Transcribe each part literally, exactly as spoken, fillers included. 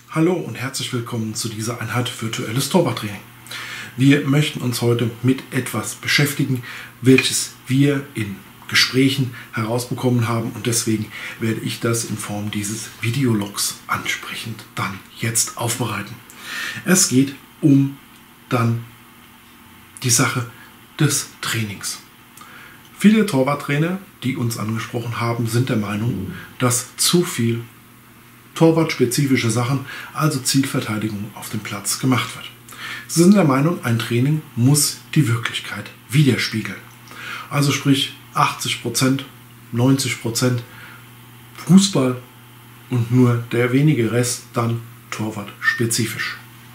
Hallo und herzlich willkommen zu dieser Einheit Virtuelles Torwarttraining. Wir möchten uns heute mit etwas beschäftigen, welches wir in Gesprächen herausbekommen haben, und deswegen werde ich das in Form dieses Videologs ansprechend dann jetzt aufbereiten. Es geht um dann die Sache des Trainings. Viele Torwarttrainer, die uns angesprochen haben, sind der Meinung, dass zu viel torwartspezifische Sachen, also Zielverteidigung, auf dem Platz gemacht wird. Sie sind der Meinung, ein Training muss die Wirklichkeit widerspiegeln. Also sprich achtzig Prozent, neunzig Prozent Fußball und nur der wenige Rest dann torwartspezifisch.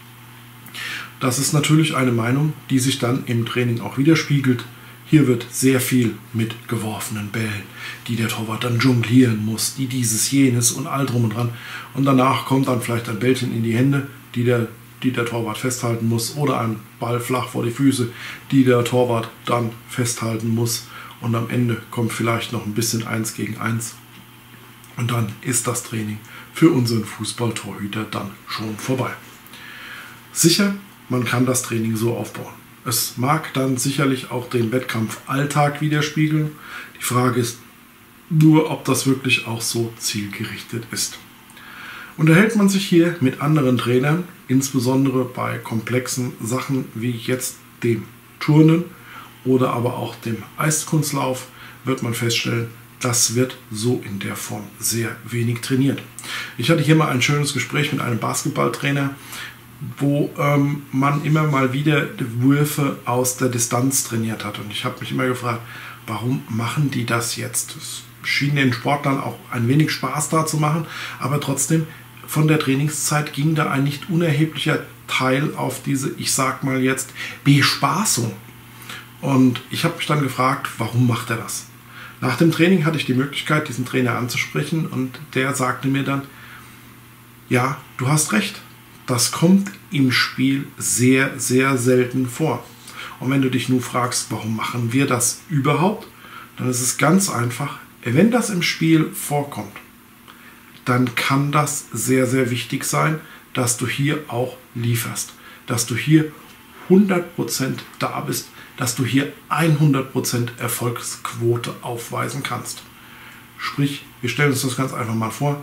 Das ist natürlich eine Meinung, die sich dann im Training auch widerspiegelt. Hier wird sehr viel mit geworfenen Bällen, die der Torwart dann jonglieren muss, die dieses, jenes und all drum und dran. Und danach kommt dann vielleicht ein Bällchen in die Hände, die der, die der Torwart festhalten muss, oder ein Ball flach vor die Füße, die der Torwart dann festhalten muss. Und am Ende kommt vielleicht noch ein bisschen eins gegen eins. Und dann ist das Training für unseren Fußballtorhüter dann schon vorbei. Sicher, man kann das Training so aufbauen. Es mag dann sicherlich auch den Wettkampfalltag widerspiegeln. Die Frage ist nur, ob das wirklich auch so zielgerichtet ist. Unterhält man sich hier mit anderen Trainern, insbesondere bei komplexen Sachen wie jetzt dem Turnen oder aber auch dem Eiskunstlauf, wird man feststellen, das wird so in der Form sehr wenig trainiert. Ich hatte hier mal ein schönes Gespräch mit einem Basketballtrainer, wo ähm, man immer mal wieder Würfe aus der Distanz trainiert hat. Und ich habe mich immer gefragt, warum machen die das jetzt? Es schien den Sportlern auch ein wenig Spaß da zu machen, aber trotzdem, von der Trainingszeit ging da ein nicht unerheblicher Teil auf diese, ich sag mal jetzt, Bespaßung. Und ich habe mich dann gefragt, warum macht er das? Nach dem Training hatte ich die Möglichkeit, diesen Trainer anzusprechen, und der sagte mir dann, ja, du hast recht. Das kommt im Spiel sehr, sehr selten vor. Und wenn du dich nun fragst, warum machen wir das überhaupt, dann ist es ganz einfach. Wenn das im Spiel vorkommt, dann kann das sehr, sehr wichtig sein, dass du hier auch lieferst. Dass du hier hundert Prozent da bist, dass du hier hundert Prozent Erfolgsquote aufweisen kannst. Sprich, wir stellen uns das ganz einfach mal vor.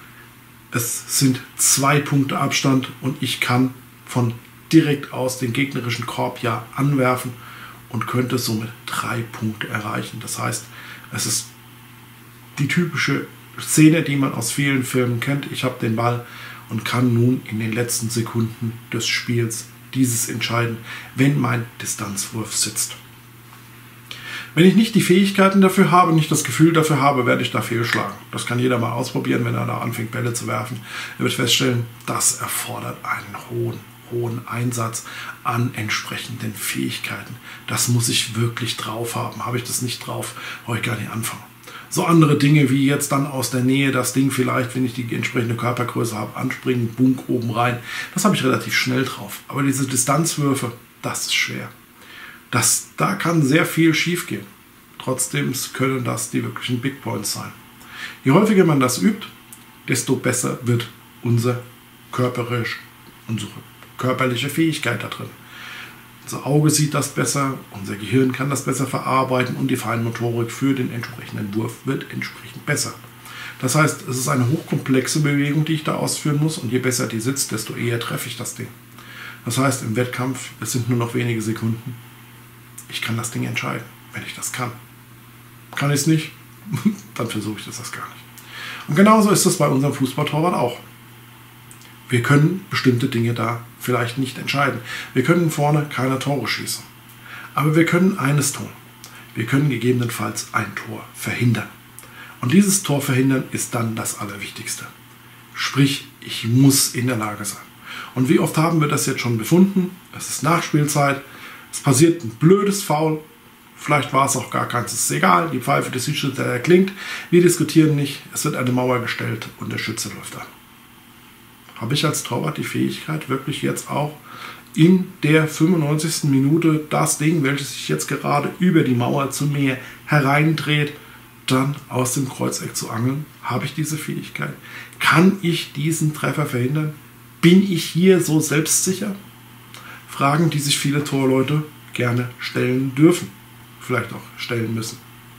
Es sind zwei Punkte Abstand und ich kann von direkt aus den gegnerischen Korb ja anwerfen und könnte somit drei Punkte erreichen. Das heißt, es ist die typische Szene, die man aus vielen Filmen kennt. Ich habe den Ball und kann nun in den letzten Sekunden des Spiels dieses entscheiden, wenn mein Distanzwurf sitzt. Wenn ich nicht die Fähigkeiten dafür habe, nicht das Gefühl dafür habe, werde ich da fehlschlagen. Das kann jeder mal ausprobieren, wenn er da anfängt, Bälle zu werfen. Er wird feststellen, das erfordert einen hohen, hohen Einsatz an entsprechenden Fähigkeiten. Das muss ich wirklich drauf haben. Habe ich das nicht drauf, brauche ich gar nicht anfangen. So andere Dinge wie jetzt dann aus der Nähe das Ding vielleicht, wenn ich die entsprechende Körpergröße habe, anspringen, bunk, oben rein. Das habe ich relativ schnell drauf. Aber diese Distanzwürfe, das ist schwer. Das, da kann sehr viel schief gehen. Trotzdem können das die wirklichen Big Points sein. Je häufiger man das übt, desto besser wird unser körperisch, unsere körperliche Fähigkeit da drin. Unser Auge sieht das besser, unser Gehirn kann das besser verarbeiten und die Feinmotorik für den entsprechenden Wurf wird entsprechend besser. Das heißt, es ist eine hochkomplexe Bewegung, die ich da ausführen muss, und je besser die sitzt, desto eher treffe ich das Ding. Das heißt, im Wettkampf, es sind nur noch wenige Sekunden. Ich kann das Ding entscheiden, wenn ich das kann. Kann ich es nicht, dann versuche ich das, das gar nicht. Und genauso ist es bei unserem Fußballtorwart auch. Wir können bestimmte Dinge da vielleicht nicht entscheiden. Wir können vorne keine Tore schießen. Aber wir können eines tun. Wir können gegebenenfalls ein Tor verhindern. Und dieses Tor verhindern ist dann das Allerwichtigste. Sprich, ich muss in der Lage sein. Und wie oft haben wir das jetzt schon befunden? Es ist Nachspielzeit. Es passiert ein blödes Foul, vielleicht war es auch gar keins, es ist egal, die Pfeife des Schiedsrichters erklingt, wir diskutieren nicht, es wird eine Mauer gestellt und der Schütze läuft an. Habe ich als Torwart die Fähigkeit, wirklich jetzt auch in der fünfundneunzigsten Minute das Ding, welches sich jetzt gerade über die Mauer zu mir hereindreht, dann aus dem Kreuzeck zu angeln? Habe ich diese Fähigkeit? Kann ich diesen Treffer verhindern? Bin ich hier so selbstsicher? Fragen, die sich viele Torleute gerne stellen dürfen, vielleicht auch stellen müssen.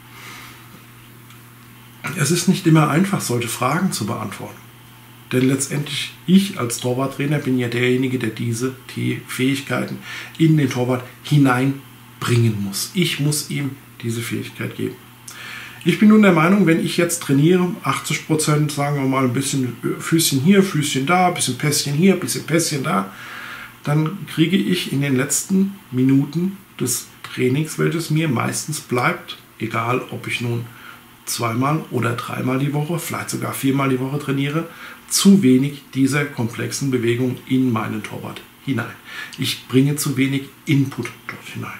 Es ist nicht immer einfach, solche Fragen zu beantworten. Denn letztendlich, ich als Torwarttrainer bin ja derjenige, der diese Fähigkeiten in den Torwart hineinbringen muss. Ich muss ihm diese Fähigkeit geben. Ich bin nun der Meinung, wenn ich jetzt trainiere, achtzig Prozent, sagen wir mal, ein bisschen Füßchen hier, Füßchen da, ein bisschen Pässchen hier, ein bisschen Pässchen da, dann kriege ich in den letzten Minuten des Trainings, welches mir meistens bleibt, egal ob ich nun zweimal oder dreimal die Woche, vielleicht sogar viermal die Woche trainiere, zu wenig dieser komplexen Bewegungen in meinen Torwart hinein. Ich bringe zu wenig Input dort hinein.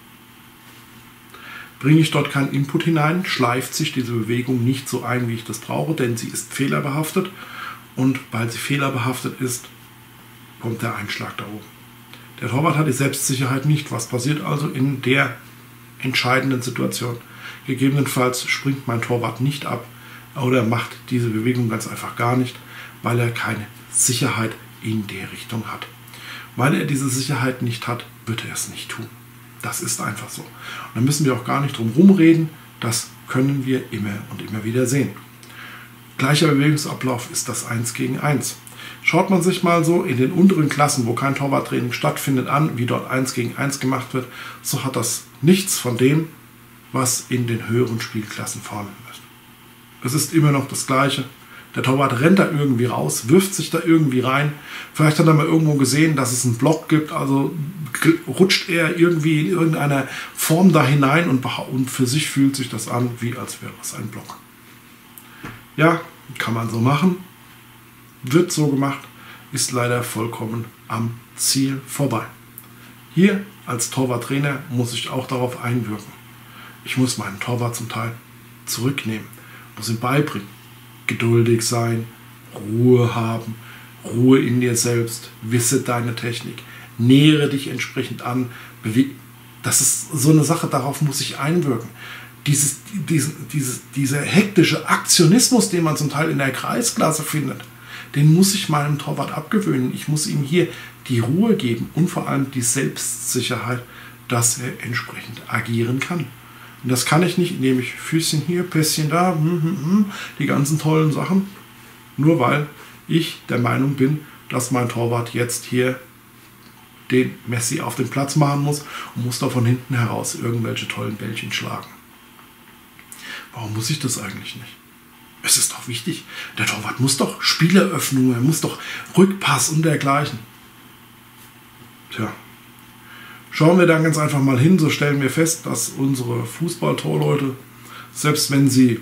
Bringe ich dort keinen Input hinein, schleift sich diese Bewegung nicht so ein, wie ich das brauche, denn sie ist fehlerbehaftet und weil sie fehlerbehaftet ist, kommt der Einschlag da oben. Der Torwart hat die Selbstsicherheit nicht. Was passiert also in der entscheidenden Situation? Gegebenenfalls springt mein Torwart nicht ab oder macht diese Bewegung ganz einfach gar nicht, weil er keine Sicherheit in der Richtung hat. Weil er diese Sicherheit nicht hat, wird er es nicht tun. Das ist einfach so. Und da müssen wir auch gar nicht drum rumreden. Das können wir immer und immer wieder sehen. Gleicher Bewegungsablauf ist das eins gegen eins. Schaut man sich mal so in den unteren Klassen, wo kein Torwarttraining stattfindet, an, wie dort eins gegen eins gemacht wird, so hat das nichts von dem, was in den höheren Spielklassen vorhanden ist. Es ist immer noch das Gleiche. Der Torwart rennt da irgendwie raus, wirft sich da irgendwie rein. Vielleicht hat er mal irgendwo gesehen, dass es einen Block gibt, also rutscht er irgendwie in irgendeiner Form da hinein und, und für sich fühlt sich das an, wie als wäre es ein Block. Ja, kann man so machen. Wird so gemacht, ist leider vollkommen am Ziel vorbei. Hier als Torwarttrainer muss ich auch darauf einwirken. Ich muss meinen Torwart zum Teil zurücknehmen, muss ihm beibringen, geduldig sein, Ruhe haben, Ruhe in dir selbst, wisse deine Technik, nähere dich entsprechend an, beweg. Das ist so eine Sache, darauf muss ich einwirken. Dieses, diesen, dieses, dieser hektische Aktionismus, den man zum Teil in der Kreisklasse findet, den muss ich meinem Torwart abgewöhnen. Ich muss ihm hier die Ruhe geben und vor allem die Selbstsicherheit, dass er entsprechend agieren kann. Und das kann ich nicht, indem ich Füßchen hier, Pässchen da, hm, hm, hm, die ganzen tollen Sachen, nur weil ich der Meinung bin, dass mein Torwart jetzt hier den Messi auf den Platz machen muss und muss da von hinten heraus irgendwelche tollen Bällchen schlagen. Warum muss ich das eigentlich nicht? Es ist doch wichtig. Der Torwart muss doch Spieleröffnung, er muss doch Rückpass und dergleichen. Tja. Schauen wir dann ganz einfach mal hin, so stellen wir fest, dass unsere Fußballtorleute, selbst wenn sie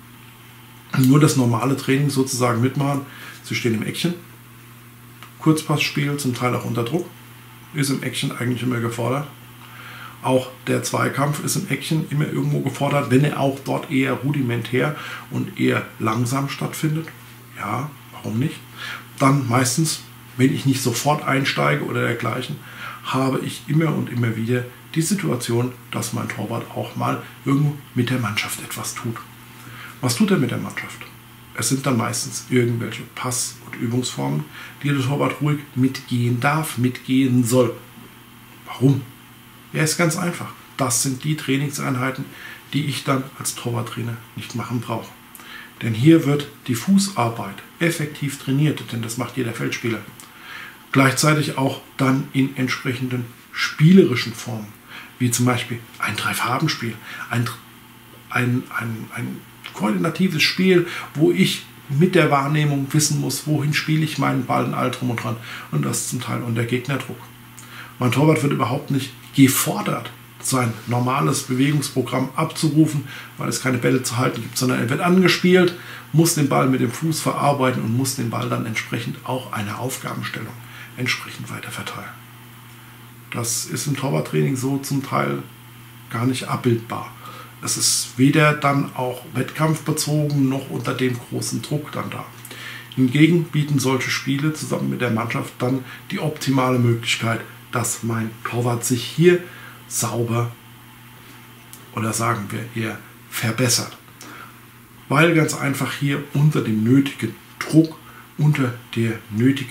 nur das normale Training sozusagen mitmachen, sie stehen im Eckchen. Kurzpassspiel, zum Teil auch unter Druck, ist im Eckchen eigentlich immer gefordert. Auch der Zweikampf ist im Eckchen immer irgendwo gefordert, wenn er auch dort eher rudimentär und eher langsam stattfindet. Ja, warum nicht? Dann meistens, wenn ich nicht sofort einsteige oder dergleichen, habe ich immer und immer wieder die Situation, dass mein Torwart auch mal irgendwo mit der Mannschaft etwas tut. Was tut er mit der Mannschaft? Es sind dann meistens irgendwelche Pass- und Übungsformen, die der Torwart ruhig mitgehen darf, mitgehen soll. Warum? Ja, ist ganz einfach. Das sind die Trainingseinheiten, die ich dann als Torwarttrainer nicht machen brauche. Denn hier wird die Fußarbeit effektiv trainiert, denn das macht jeder Feldspieler. Gleichzeitig auch dann in entsprechenden spielerischen Formen, wie zum Beispiel ein Drei-Farben-Spiel, ein, ein, ein, ein koordinatives Spiel, wo ich mit der Wahrnehmung wissen muss, wohin spiele ich meinen Ball und all drum und dran, und das zum Teil unter Gegnerdruck. Mein Torwart wird überhaupt nicht gefordert, sein normales Bewegungsprogramm abzurufen, weil es keine Bälle zu halten gibt, sondern er wird angespielt, muss den Ball mit dem Fuß verarbeiten und muss den Ball dann entsprechend auch einer Aufgabenstellung entsprechend weiter verteilen. Das ist im Torwarttraining so zum Teil gar nicht abbildbar. Es ist weder dann auch wettkampfbezogen noch unter dem großen Druck dann da. Hingegen bieten solche Spiele zusammen mit der Mannschaft dann die optimale Möglichkeit, dass mein Torwart sich hier sauber, oder sagen wir eher verbessert. Weil ganz einfach hier unter dem nötigen Druck, unter der nötigen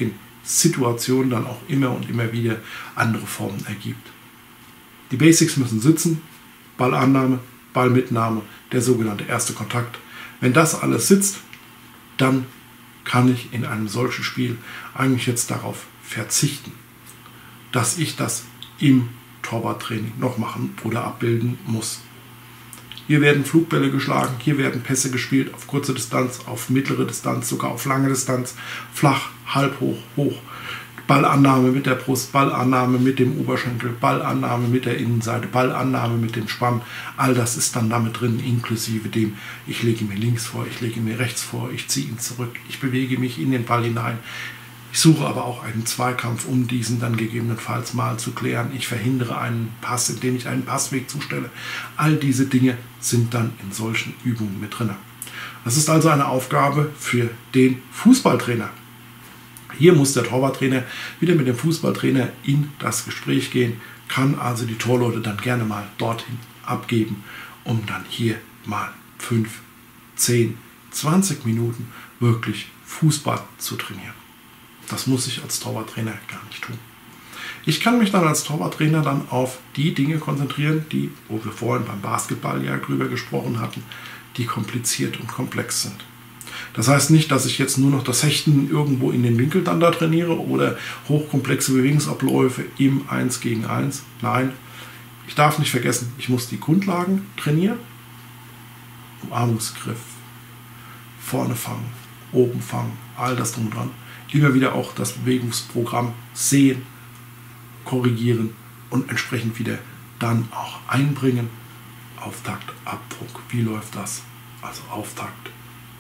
Situation dann auch immer und immer wieder andere Formen ergibt. Die Basics müssen sitzen, Ballannahme, Ballmitnahme, der sogenannte erste Kontakt. Wenn das alles sitzt, dann kann ich in einem solchen Spiel eigentlich jetzt darauf verzichten, dass ich das im Torwarttraining noch machen oder abbilden muss. Hier werden Flugbälle geschlagen, hier werden Pässe gespielt auf kurze Distanz, auf mittlere Distanz, sogar auf lange Distanz, flach, halb hoch, hoch. Ballannahme mit der Brust, Ballannahme mit dem Oberschenkel, Ballannahme mit der Innenseite, Ballannahme mit dem Spann. All das ist dann damit drin, inklusive dem, ich lege mir links vor, ich lege mir rechts vor, ich ziehe ihn zurück, ich bewege mich in den Ball hinein. Ich suche aber auch einen Zweikampf, um diesen dann gegebenenfalls mal zu klären. Ich verhindere einen Pass, indem ich einen Passweg zustelle. All diese Dinge sind dann in solchen Übungen mit drin. Das ist also eine Aufgabe für den Fußballtrainer. Hier muss der Torwarttrainer wieder mit dem Fußballtrainer in das Gespräch gehen, kann also die Torleute dann gerne mal dorthin abgeben, um dann hier mal fünf, zehn, zwanzig Minuten wirklich Fußball zu trainieren. Das muss ich als Torwarttrainer gar nicht tun. Ich kann mich dann als Torwarttrainer dann auf die Dinge konzentrieren, die, wo wir vorhin beim Basketball ja drüber gesprochen hatten, die kompliziert und komplex sind. Das heißt nicht, dass ich jetzt nur noch das Hechten irgendwo in den Winkel dann da trainiere oder hochkomplexe Bewegungsabläufe im eins gegen eins. Nein, ich darf nicht vergessen, ich muss die Grundlagen trainieren. Umarmungsgriff, vorne fangen, oben fangen, all das drum und dran. Immer wieder auch das Bewegungsprogramm sehen, korrigieren und entsprechend wieder dann auch einbringen. Auftakt, Abdruck, wie läuft das? Also Auftakt,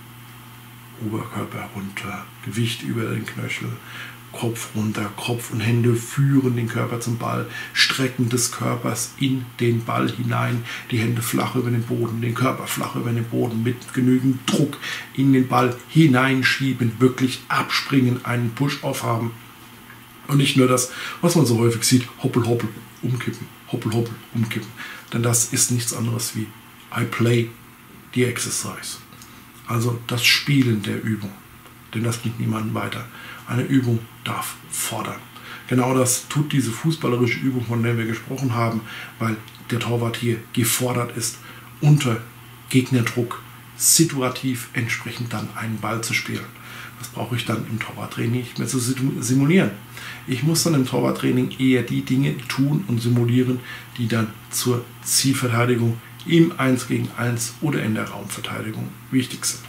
Oberkörper runter, Gewicht über den Knöchel, Kopf runter, Kopf und Hände führen den Körper zum Ball, Strecken des Körpers in den Ball hinein, die Hände flach über den Boden, den Körper flach über den Boden mit genügend Druck in den Ball hineinschieben, wirklich abspringen, einen Push-Off haben und nicht nur das, was man so häufig sieht, hoppel, hoppel, umkippen, hoppel, hoppel, umkippen, denn das ist nichts anderes wie I play the exercise. Also das Spielen der Übung, denn das bringt niemanden weiter. Eine Übung darf fordern. Genau das tut diese fußballerische Übung, von der wir gesprochen haben, weil der Torwart hier gefordert ist, unter Gegnerdruck situativ entsprechend dann einen Ball zu spielen. Das brauche ich dann im Torwarttraining nicht mehr zu simulieren. Ich muss dann im Torwarttraining eher die Dinge tun und simulieren, die dann zur Zielverteidigung im eins gegen eins oder in der Raumverteidigung wichtig sind.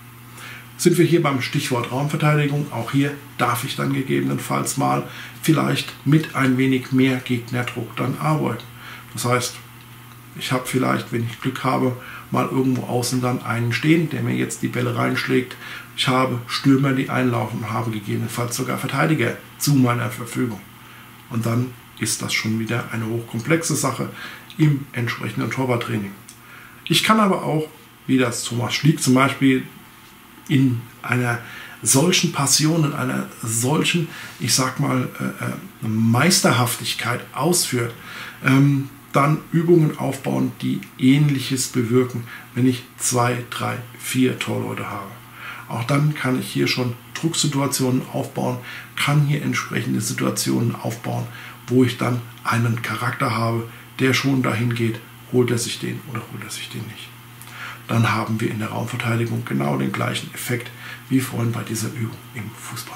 Sind wir hier beim Stichwort Raumverteidigung, auch hier darf ich dann gegebenenfalls mal vielleicht mit ein wenig mehr Gegnerdruck dann arbeiten. Das heißt, ich habe vielleicht, wenn ich Glück habe, mal irgendwo außen dann einen stehen, der mir jetzt die Bälle reinschlägt. Ich habe Stürmer, die einlaufen und habe gegebenenfalls sogar Verteidiger zu meiner Verfügung. Und dann ist das schon wieder eine hochkomplexe Sache im entsprechenden Torwarttraining. Ich kann aber auch, wie das Thomas Schliek zum Beispiel in einer solchen Passion, in einer solchen, ich sag mal, äh, Meisterhaftigkeit ausführt, ähm, dann Übungen aufbauen, die Ähnliches bewirken, wenn ich zwei, drei, vier Torleute habe. Auch dann kann ich hier schon Drucksituationen aufbauen, kann hier entsprechende Situationen aufbauen, wo ich dann einen Charakter habe, der schon dahin geht, holt er sich den oder holt er sich den nicht. Dann haben wir in der Raumverteidigung genau den gleichen Effekt wie vorhin bei dieser Übung im Fußball.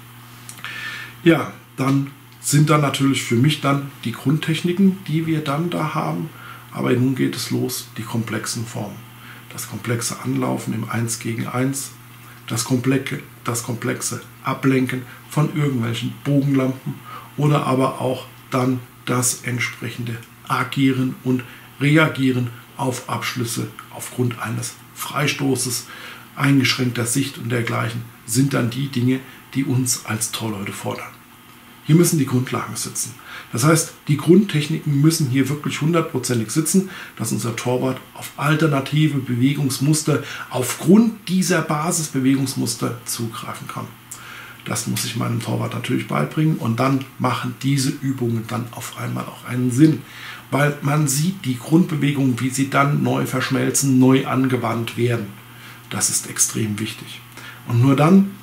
Ja, dann sind dann natürlich für mich dann die Grundtechniken, die wir dann da haben. Aber nun geht es los, die komplexen Formen. Das komplexe Anlaufen im eins gegen eins, das komplexe, das komplexe Ablenken von irgendwelchen Bogenlampen oder aber auch dann das entsprechende Agieren und Reagieren auf Abschlüsse aufgrund eines Freistoßes, eingeschränkter Sicht und dergleichen, sind dann die Dinge, die uns als Torleute fordern. Hier müssen die Grundlagen sitzen. Das heißt, die Grundtechniken müssen hier wirklich hundertprozentig sitzen, dass unser Torwart auf alternative Bewegungsmuster aufgrund dieser Basisbewegungsmuster zugreifen kann. Das muss ich meinem Torwart natürlich beibringen und dann machen diese Übungen dann auf einmal auch einen Sinn, weil man sieht die Grundbewegungen, wie sie dann neu verschmelzen, neu angewandt werden. Das ist extrem wichtig. Und nur dann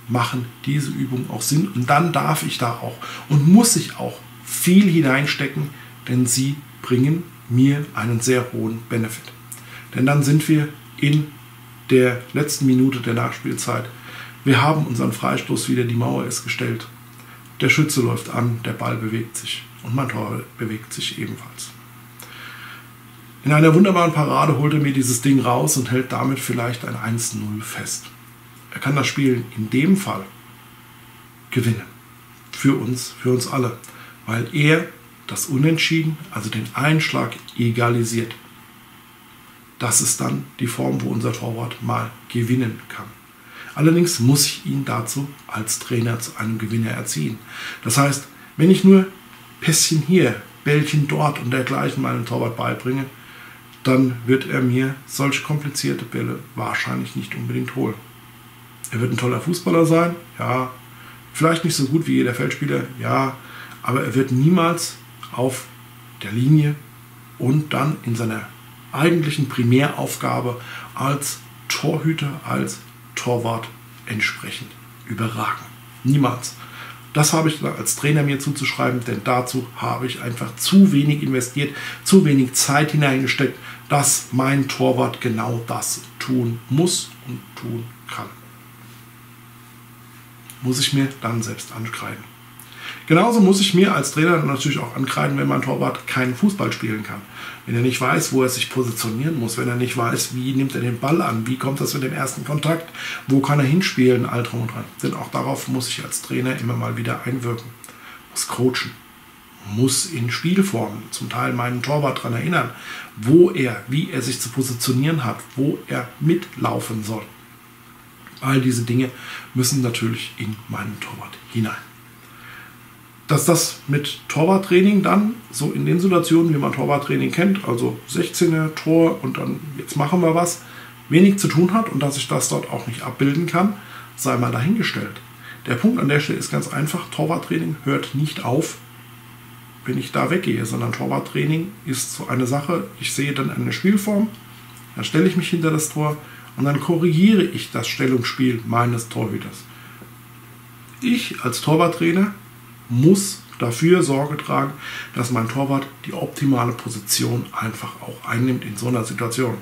machen diese Übungen auch Sinn. Und dann darf ich da auch und muss ich auch viel hineinstecken, denn sie bringen mir einen sehr hohen Benefit. Denn dann sind wir in der letzten Minute der Nachspielzeit. Wir haben unseren Freistoß wieder, die Mauer ist gestellt. Der Schütze läuft an, der Ball bewegt sich und mein Tor bewegt sich ebenfalls. In einer wunderbaren Parade holt er mir dieses Ding raus und hält damit vielleicht ein eins zu null fest. Er kann das Spiel in dem Fall gewinnen. Für uns, für uns alle. Weil er das Unentschieden, also den Einschlag, egalisiert. Das ist dann die Form, wo unser Torwart mal gewinnen kann. Allerdings muss ich ihn dazu als Trainer zu einem Gewinner erziehen. Das heißt, wenn ich nur Pässchen hier, Bällchen dort und dergleichen meinem Torwart beibringe, dann wird er mir solch komplizierte Bälle wahrscheinlich nicht unbedingt holen. Er wird ein toller Fußballer sein, ja, vielleicht nicht so gut wie jeder Feldspieler, ja, aber er wird niemals auf der Linie und dann in seiner eigentlichen Primäraufgabe als Torhüter, als Torwart entsprechend überragen. Niemals. Das habe ich als Trainer mir zuzuschreiben, denn dazu habe ich einfach zu wenig investiert, zu wenig Zeit hineingesteckt, dass mein Torwart genau das tun muss und tun kann. Muss ich mir dann selbst ankreiden. Genauso muss ich mir als Trainer natürlich auch ankreiden, wenn mein Torwart keinen Fußball spielen kann. Wenn er nicht weiß, wo er sich positionieren muss, wenn er nicht weiß, wie nimmt er den Ball an, wie kommt das mit dem ersten Kontakt, wo kann er hinspielen, all drum und dran. Denn auch darauf muss ich als Trainer immer mal wieder einwirken. Muss coachen, muss in Spielformen zum Teil meinen Torwart daran erinnern, wo er, wie er sich zu positionieren hat, wo er mitlaufen soll. All diese Dinge müssen natürlich in meinen Torwart hinein. Dass das mit Torwarttraining dann, so in den Situationen, wie man Torwarttraining kennt, also sechzehner Tor und dann jetzt machen wir was, wenig zu tun hat und dass ich das dort auch nicht abbilden kann, sei mal dahingestellt. Der Punkt an der Stelle ist ganz einfach, Torwarttraining hört nicht auf, wenn ich da weggehe, sondern Torwarttraining ist so eine Sache, ich sehe dann eine Spielform, dann stelle ich mich hinter das Tor und dann korrigiere ich das Stellungsspiel meines Torhüters. Ich als Torwarttrainer muss dafür Sorge tragen, dass mein Torwart die optimale Position einfach auch einnimmt in so einer Situation.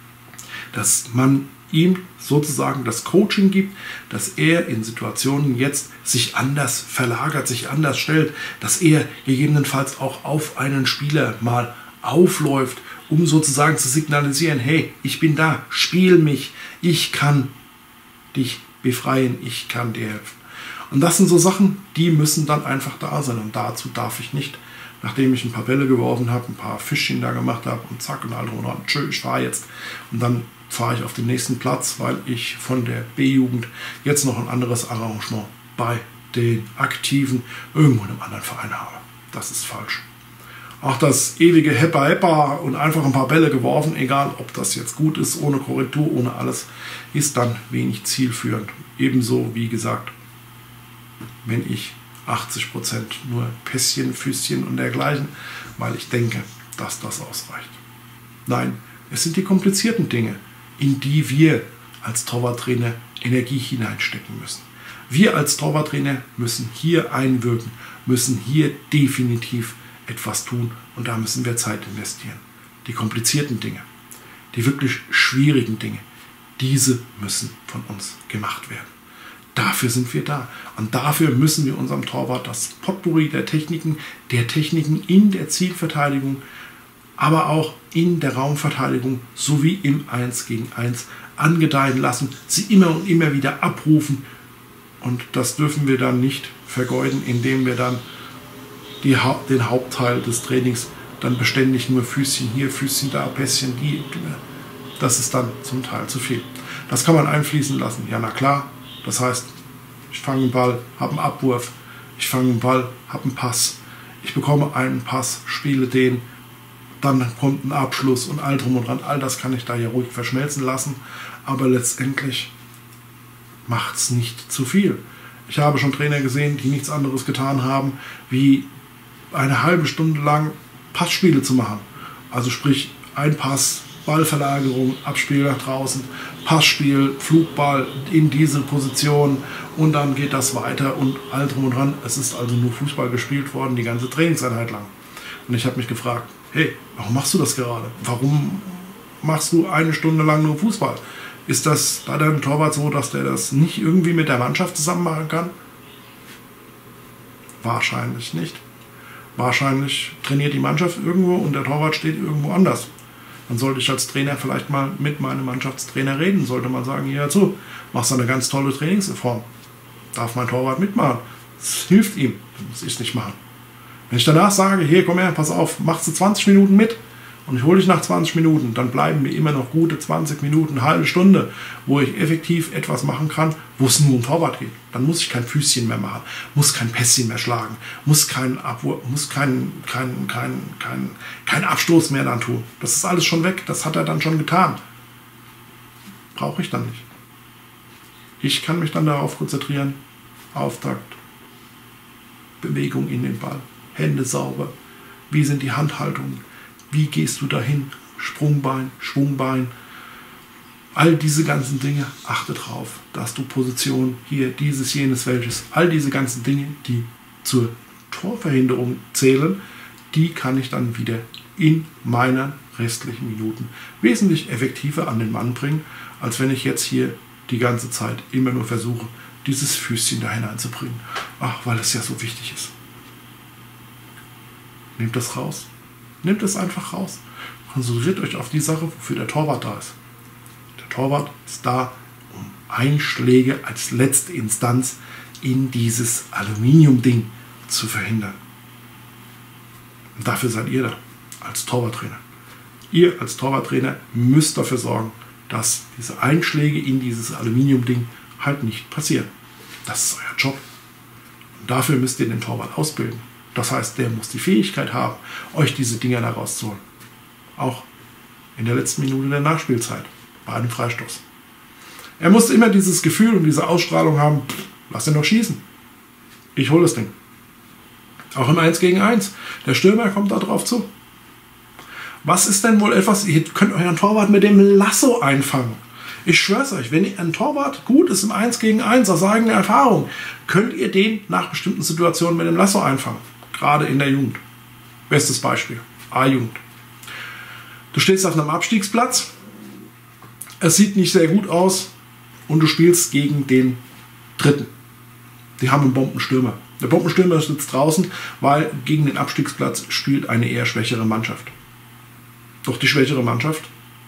Dass man ihm sozusagen das Coaching gibt, dass er in Situationen jetzt sich anders verlagert, sich anders stellt, dass er gegebenenfalls auch auf einen Spieler mal aufläuft, um sozusagen zu signalisieren, hey, ich bin da, spiel mich, ich kann dich befreien, ich kann dir helfen. Und das sind so Sachen, die müssen dann einfach da sein. Und dazu darf ich nicht, nachdem ich ein paar Bälle geworfen habe, ein paar Fischchen da gemacht habe und zack und all drum, tschö, ich fahre jetzt. Und dann fahre ich auf den nächsten Platz, weil ich von der B-Jugend jetzt noch ein anderes Arrangement bei den Aktiven irgendwo in einem anderen Verein habe. Das ist falsch. Auch das ewige Heppa Heppa und einfach ein paar Bälle geworfen, egal ob das jetzt gut ist, ohne Korrektur, ohne alles, ist dann wenig zielführend. Ebenso, wie gesagt, wenn ich achtzig Prozent nur Pässchen, Füßchen und dergleichen, weil ich denke, dass das ausreicht. Nein, es sind die komplizierten Dinge, in die wir als Torwarttrainer Energie hineinstecken müssen. Wir als Torwarttrainer müssen hier einwirken, müssen hier definitiv etwas tun und da müssen wir Zeit investieren. Die komplizierten Dinge, die wirklich schwierigen Dinge, diese müssen von uns gemacht werden. Dafür sind wir da. Und dafür müssen wir unserem Torwart das Potpourri der Techniken, der Techniken in der Zielverteidigung, aber auch in der Raumverteidigung sowie im eins gegen eins angedeihen lassen, sie immer und immer wieder abrufen. Und das dürfen wir dann nicht vergeuden, indem wir dann die, den Hauptteil des Trainings dann beständig nur Füßchen hier, Füßchen da, Pässchen die. Das ist dann zum Teil zu viel. Das kann man einfließen lassen, ja na klar. Das heißt, ich fange einen Ball, habe einen Abwurf, ich fange einen Ball, habe einen Pass, ich bekomme einen Pass, spiele den, dann kommt ein Abschluss und all drum und dran. All das kann ich da ja ruhig verschmelzen lassen, aber letztendlich macht es nicht zu viel. Ich habe schon Trainer gesehen, die nichts anderes getan haben, wie eine halbe Stunde lang Passspiele zu machen. Also sprich, ein Pass, Ballverlagerung, Abspiel nach draußen, Passspiel, Flugball in diese Position und dann geht das weiter und all drum und dran. Es ist also nur Fußball gespielt worden, die ganze Trainingseinheit lang. Und ich habe mich gefragt, hey, warum machst du das gerade? Warum machst du eine Stunde lang nur Fußball? Ist das bei deinem Torwart so, dass der das nicht irgendwie mit der Mannschaft zusammen machen kann? Wahrscheinlich nicht. Wahrscheinlich trainiert die Mannschaft irgendwo und der Torwart steht irgendwo anders. Dann sollte ich als Trainer vielleicht mal mit meinem Mannschaftstrainer reden. Sollte mal sagen, hier zu, machst du eine ganz tolle Trainingsreform. Darf mein Torwart mitmachen? Das hilft ihm. Das muss ich es nicht machen. Wenn ich danach sage, hier komm her, pass auf, machst du zwanzig Minuten mit und ich hole dich nach zwanzig Minuten, dann bleiben mir immer noch gute zwanzig Minuten, eine halbe Stunde, wo ich effektiv etwas machen kann, wo es nur um Torwart geht. Dann muss ich kein Füßchen mehr machen, muss kein Pässchen mehr schlagen, muss kein Abwurf, muss kein, kein, kein, kein, kein Abstoß mehr dann tun. Das ist alles schon weg, das hat er dann schon getan. Brauche ich dann nicht. Ich kann mich dann darauf konzentrieren, Auftakt, Bewegung in den Ball, Hände sauber, wie sind die Handhaltungen, wie gehst du dahin, Sprungbein, Schwungbein, all diese ganzen Dinge, achte drauf, dass du Position hier, dieses, jenes, welches, all diese ganzen Dinge, die zur Torverhinderung zählen, die kann ich dann wieder in meinen restlichen Minuten wesentlich effektiver an den Mann bringen, als wenn ich jetzt hier die ganze Zeit immer nur versuche, dieses Füßchen da hineinzubringen. Ach, weil es ja so wichtig ist. Nehmt das raus. Nehmt es einfach raus. Konzentriert euch auf die Sache, wofür der Torwart da ist. Der Torwart ist da, um Einschläge als letzte Instanz in dieses Aluminiumding zu verhindern. Und dafür seid ihr da, als Torwarttrainer. Ihr als Torwarttrainer müsst dafür sorgen, dass diese Einschläge in dieses Aluminiumding halt nicht passieren. Das ist euer Job. Und dafür müsst ihr den Torwart ausbilden. Das heißt, der muss die Fähigkeit haben, euch diese Dinger da rauszuholen. Auch in der letzten Minute der Nachspielzeit, bei einem Freistoß. Er muss immer dieses Gefühl und diese Ausstrahlung haben, pff, lass ihn doch schießen. Ich hole das Ding. Auch im eins gegen eins. Der Stürmer kommt da drauf zu. Was ist denn wohl etwas, ihr könnt euren Torwart mit dem Lasso einfangen. Ich schwör's euch, wenn ein Torwart gut ist im eins gegen eins aus eigener Erfahrung, könnt ihr den nach bestimmten Situationen mit dem Lasso einfangen. Gerade in der Jugend. Bestes Beispiel. A-Jugend. Du stehst auf einem Abstiegsplatz, es sieht nicht sehr gut aus und du spielst gegen den Dritten. Die haben einen Bombenstürmer. Der Bombenstürmer sitzt draußen, weil gegen den Abstiegsplatz spielt eine eher schwächere Mannschaft. Doch die schwächere Mannschaft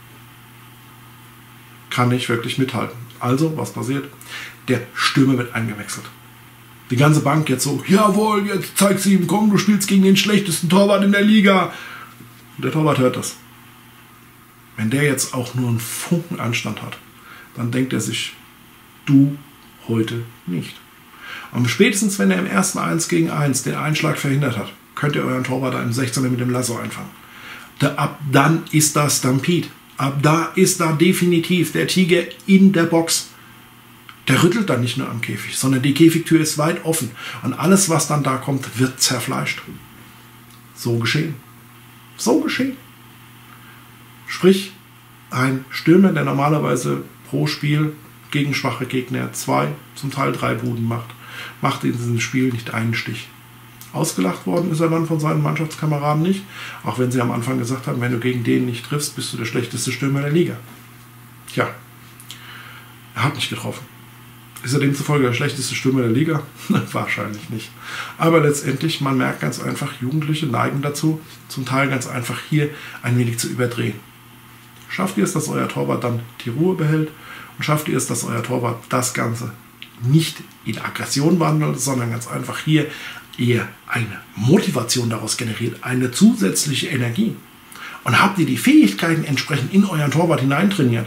kann nicht wirklich mithalten. Also, was passiert? Der Stürmer wird eingewechselt. Die ganze Bank jetzt so, jawohl, jetzt zeig's ihm, komm, du spielst gegen den schlechtesten Torwart in der Liga. Und der Torwart hört das. Wenn der jetzt auch nur einen Funken Anstand hat, dann denkt er sich, du heute nicht. Und spätestens, wenn er im ersten eins gegen eins den Einschlag verhindert hat, könnt ihr euren Torwart da im sechzehner mit dem Lasso einfangen. Da, ab dann ist das Stampede. Ab da ist da definitiv der Tiger in der Box. Der rüttelt dann nicht nur am Käfig, sondern die Käfigtür ist weit offen. Und alles, was dann da kommt, wird zerfleischt. So geschehen. So geschehen. Sprich, ein Stürmer, der normalerweise pro Spiel gegen schwache Gegner zwei, zum Teil drei Buden macht, macht in diesem Spiel nicht einen Stich. Ausgelacht worden ist er dann von seinen Mannschaftskameraden nicht, auch wenn sie am Anfang gesagt haben, wenn du gegen den nicht triffst, bist du der schlechteste Stürmer der Liga. Tja, er hat nicht getroffen. Ist er demzufolge der schlechteste Stürmer der Liga? Wahrscheinlich nicht. Aber letztendlich, man merkt ganz einfach, Jugendliche neigen dazu, zum Teil ganz einfach hier ein wenig zu überdrehen. Schafft ihr es, dass euer Torwart dann die Ruhe behält und schafft ihr es, dass euer Torwart das Ganze nicht in Aggression wandelt, sondern ganz einfach hier eher eine Motivation daraus generiert, eine zusätzliche Energie. Und habt ihr die Fähigkeiten entsprechend in euren Torwart hineintrainiert?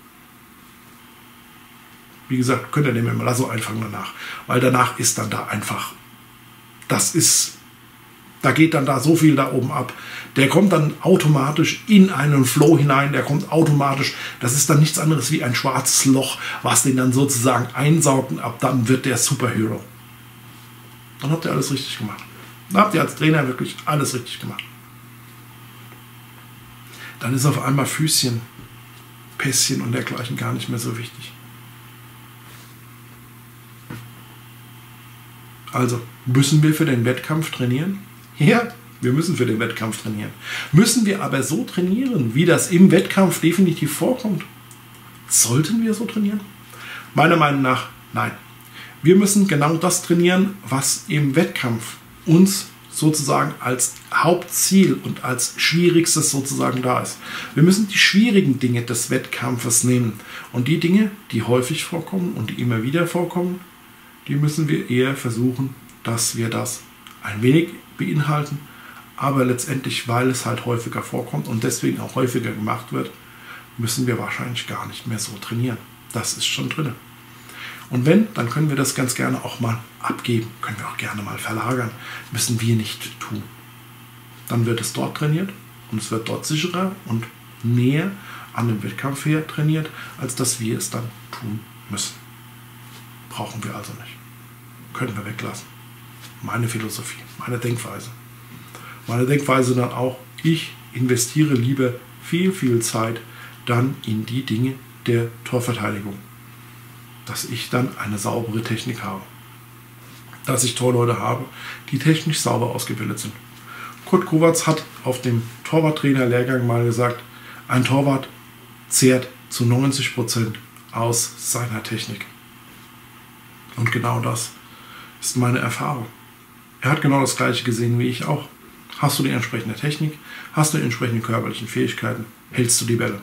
Wie gesagt, könnt ihr den mit dem Lasso einfangen danach. Weil danach ist dann da einfach, das ist, da geht dann da so viel da oben ab. Der kommt dann automatisch in einen Flow hinein, der kommt automatisch, das ist dann nichts anderes wie ein schwarzes Loch, was den dann sozusagen einsaugt und ab dann wird der Superhero. Dann habt ihr alles richtig gemacht. Dann habt ihr als Trainer wirklich alles richtig gemacht. dann ist auf einmal Füßchen, Pässchen und dergleichen gar nicht mehr so wichtig. Also, müssen wir für den Wettkampf trainieren? Ja, wir müssen für den Wettkampf trainieren. Müssen wir aber so trainieren, wie das im Wettkampf definitiv vorkommt? Sollten wir so trainieren? Meiner Meinung nach, nein. Wir müssen genau das trainieren, was im Wettkampf uns sozusagen als Hauptziel und als Schwierigstes sozusagen da ist. Wir müssen die schwierigen Dinge des Wettkampfes nehmen. Und die Dinge, die häufig vorkommen und die immer wieder vorkommen, die müssen wir eher versuchen, dass wir das ein wenig beinhalten, aber letztendlich, weil es halt häufiger vorkommt und deswegen auch häufiger gemacht wird, müssen wir wahrscheinlich gar nicht mehr so trainieren. Das ist schon drin. Und wenn, dann können wir das ganz gerne auch mal abgeben, können wir auch gerne mal verlagern, müssen wir nicht tun. Dann wird es dort trainiert und es wird dort sicherer und näher an dem Wettkampf her trainiert, als dass wir es dann tun müssen. Brauchen wir also nicht. Können wir weglassen. Meine Philosophie, meine Denkweise. Meine Denkweise dann auch, ich investiere lieber viel, viel Zeit dann in die Dinge der Torverteidigung. Dass ich dann eine saubere Technik habe. Dass ich Torleute habe, die technisch sauber ausgebildet sind. Kurt Kovacs hat auf dem Torwarttrainer-Lehrgang mal gesagt, ein Torwart zehrt zu neunzig Prozent aus seiner Technik. Und genau das ist meine Erfahrung. Er hat genau das Gleiche gesehen wie ich auch. Hast du die entsprechende Technik, hast du die entsprechenden körperlichen Fähigkeiten, hältst du die Bälle.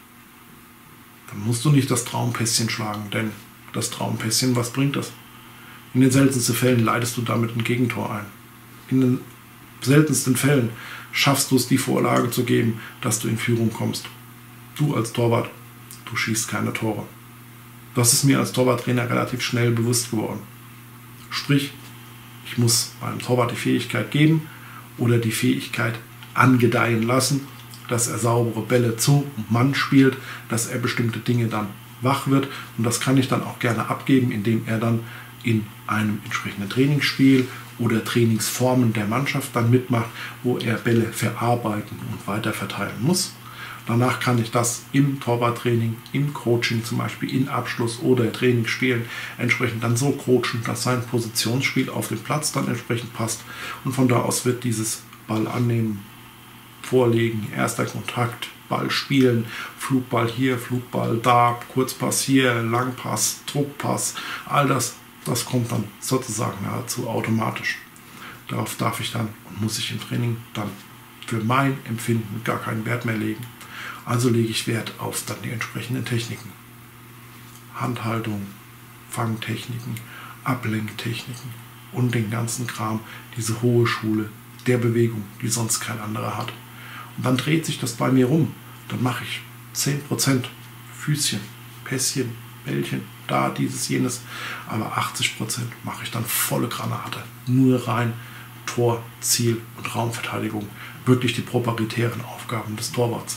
Dann musst du nicht das Traumpässchen schlagen, denn das Traumpässchen, was bringt das? In den seltensten Fällen leitest du damit ein Gegentor ein. In den seltensten Fällen schaffst du es, die Vorlage zu geben, dass du in Führung kommst. Du als Torwart, du schießt keine Tore. Das ist mir als Torwarttrainer relativ schnell bewusst geworden. Sprich, ich muss meinem Torwart die Fähigkeit geben oder die Fähigkeit angedeihen lassen, dass er saubere Bälle zu und Mann spielt, dass er bestimmte Dinge dann wach wird. Und das kann ich dann auch gerne abgeben, indem er dann in einem entsprechenden Trainingsspiel oder Trainingsformen der Mannschaft dann mitmacht, wo er Bälle verarbeiten und weiter verteilen muss. Danach kann ich das im Torwarttraining, im Coaching zum Beispiel, in Abschluss oder Trainingsspielen entsprechend dann so coachen, dass sein Positionsspiel auf dem Platz dann entsprechend passt. Und von da aus wird dieses Ball annehmen, vorlegen, erster Kontakt, Ball spielen, Flugball hier, Flugball da, Kurzpass hier, Langpass, Druckpass, all das, das kommt dann sozusagen nahezu automatisch. Darauf darf ich dann und muss ich im Training dann für mein Empfinden gar keinen Wert mehr legen. Also lege ich Wert auf dann die entsprechenden Techniken. Handhaltung, Fangtechniken, Ablenktechniken und den ganzen Kram, diese hohe Schule der Bewegung, die sonst kein anderer hat. Und dann dreht sich das bei mir rum. Dann mache ich zehn Prozent Füßchen, Pässchen, Bällchen, da, dieses, jenes. Aber achtzig Prozent mache ich dann volle Granate. Nur rein Tor, Ziel und Raumverteidigung. Wirklich die proprietären Aufgaben des Torwarts.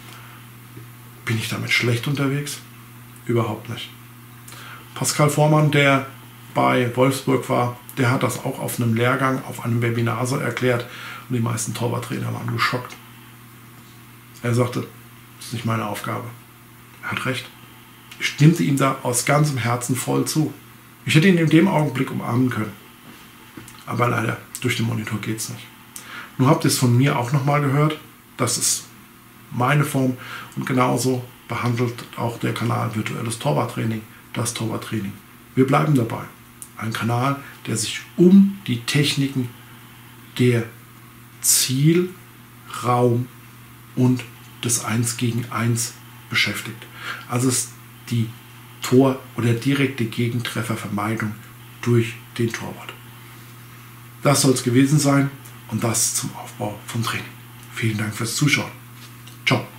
Bin ich damit schlecht unterwegs? Überhaupt nicht. Pascal Vormann, der bei Wolfsburg war, der hat das auch auf einem Lehrgang, auf einem Webinar so erklärt und die meisten Torwarttrainer waren geschockt. Er sagte, das ist nicht meine Aufgabe. Er hat recht. Ich stimmte ihm da aus ganzem Herzen voll zu. Ich hätte ihn in dem Augenblick umarmen können. Aber leider, durch den Monitor geht es nicht. Nun habt ihr es von mir auch nochmal gehört. Das ist meine Form und genauso behandelt auch der Kanal Virtuelles Torwarttraining das Torwarttraining. Wir bleiben dabei. Ein Kanal, der sich um die Techniken der Ziel, Raum und des eins gegen eins beschäftigt. Also ist die Tor- oder direkte Gegentreffervermeidung durch den Torwart. Das soll es gewesen sein und das zum Aufbau vom Training. Vielen Dank fürs Zuschauen. Ciao.